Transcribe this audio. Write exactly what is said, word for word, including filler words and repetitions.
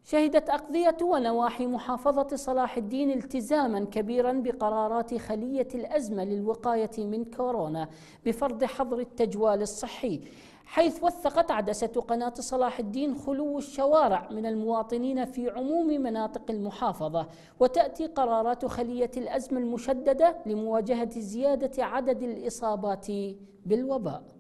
شهدت أقضية ونواحي محافظة صلاح الدين التزاما كبيرا بقرارات خلية الأزمة للوقاية من كورونا بفرض حظر التجوال الصحي، حيث وثقت عدسة قناة صلاح الدين خلو الشوارع من المواطنين في عموم مناطق المحافظة. وتأتي قرارات خلية الأزمة المشددة لمواجهة زيادة عدد الإصابات بالوباء.